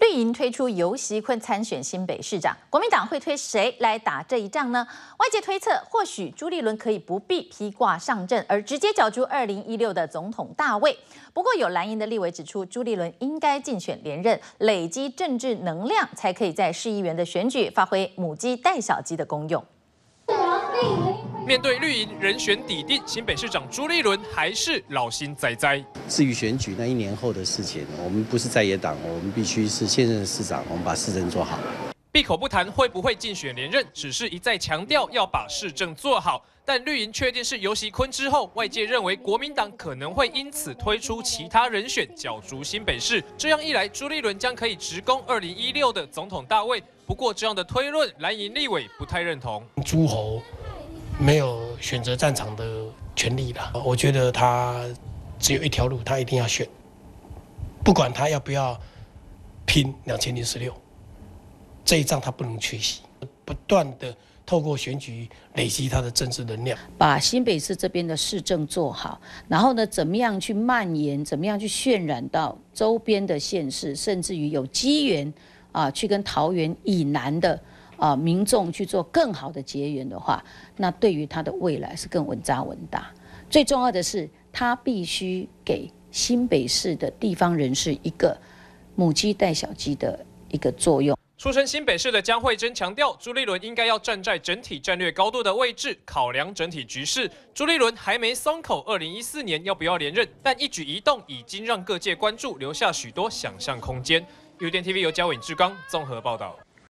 绿营推出游锡堃参选新北市长，国民党会推谁来打这一仗呢？外界推测，或许朱立伦可以不必披挂上阵，而直接角逐2016的总统大位。不过，有蓝营的立委指出，朱立伦应该竞选连任，累积政治能量，才可以在市议员的选举发挥母鸡带小鸡的功用。 面对绿营人选底定，新北市长朱立伦还是老心栽栽。 至于选举那1年后的事情，我们不是在野党，我们必须是现任的市长，我们把市政做好。 闭口不谈会不会竞选连任，只是一再强调要把市政做好。但绿营确定是游锡堃之后，外界认为国民党可能会因此推出其他人选角逐新北市。这样一来，朱立伦将可以直攻2016的总统大位。不过，这样的推论，蓝营立委不太认同。 诸侯 没有选择战场的权利了，我觉得他只有一条路，他一定要选，不管他要不要拼2016，这一仗他不能缺席，不断的透过选举累积他的政治能量， 把新北市这边的市政做好，然后呢，怎么样去蔓延，怎么样去渲染到周边的县市，甚至于有机缘去跟桃园以南的 民众去做更好的结缘的话，那对于他的未来是更稳扎稳打。最重要的是，他必须给新北市的地方人士一个母鸡带小鸡的一个作用。 出身新北市的江惠珍强调，朱立伦应该要站在整体战略高度的位置，考量整体局势。朱立伦还没松口2014年要不要连任，但一举一动已经让各界关注，留下许多想象空间。UDN TV 由嘉伟、志刚综合报道。